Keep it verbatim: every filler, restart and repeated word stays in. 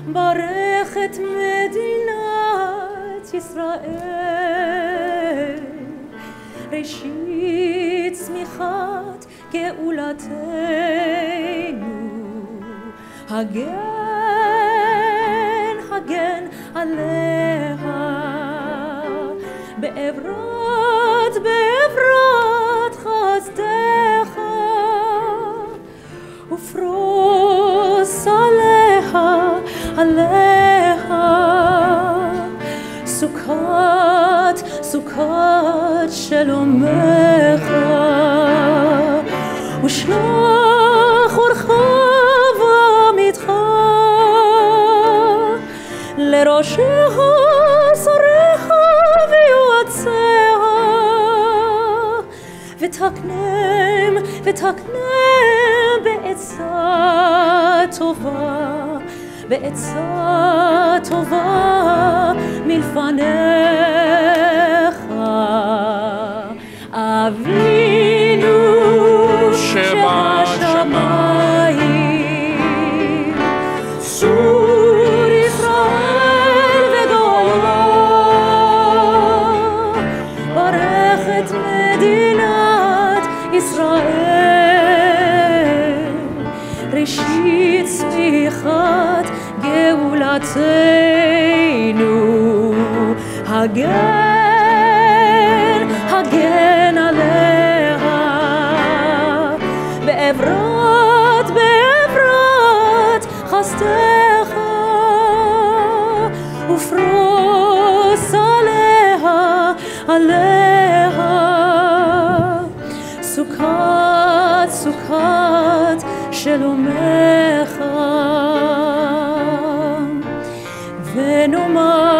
ברך את מדינת ישראל, ראשית צמיחת גאולתנו. הגן, הגן עליה, בעברת, בעברת חסדך, ופרוס עליה, עליה, סוכת, סוכת שלומך, ושלח אורך ואמיתך לראשיה, שריך ויועציה, ותקנם, ותקנם בעצה טובה, בעצה טובה מלפניך. אבינו שבשמיים, צור ישראל וגואלו, ברך את מדינת ישראל, ראשית צמיחת גאולתנו. הגן, הגן עליה, בעברת, בעברת חסדך, ופרוס עליה, עליה, סוכת, סוכת שלומך. ונאמר